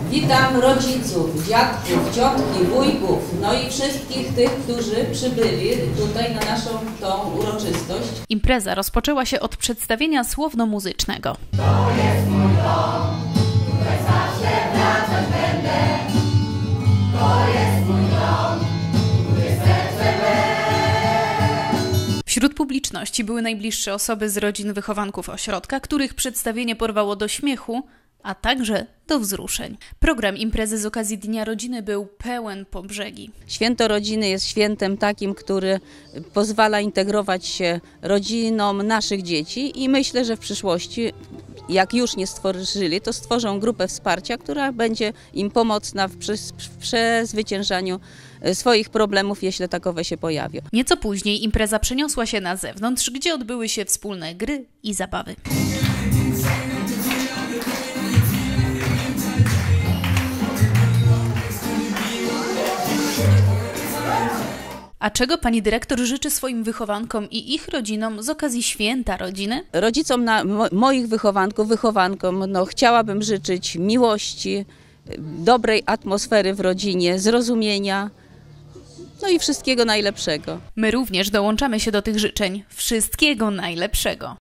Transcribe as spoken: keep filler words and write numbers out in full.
Witam rodziców, dziadków, ciotki, wujków, no i wszystkich tych, którzy przybyli tutaj na naszą tą uroczystość. Impreza rozpoczęła się od przedstawienia słowno-muzycznego. To jest mój dom, tutaj zawsze wracać będę. To jest mój dom, tu jest serce me. Wśród publiczności były najbliższe osoby z rodzin wychowanków ośrodka, których przedstawienie porwało do śmiechu, a także do wzruszeń. Program imprezy z okazji Dnia Rodziny był pełen po brzegi. Święto rodziny jest świętem takim, który pozwala integrować się rodzinom naszych dzieci i myślę, że w przyszłości, jak już nie stworzyli, to stworzą grupę wsparcia, która będzie im pomocna w przezwyciężaniu swoich problemów, jeśli takowe się pojawią. Nieco później impreza przeniosła się na zewnątrz, gdzie odbyły się wspólne gry i zabawy. A czego pani dyrektor życzy swoim wychowankom i ich rodzinom z okazji Święta Rodziny? Rodzicom na, mo, moich wychowanków, wychowankom, no, chciałabym życzyć miłości, dobrej atmosfery w rodzinie, zrozumienia, no i wszystkiego najlepszego. My również dołączamy się do tych życzeń. Wszystkiego najlepszego.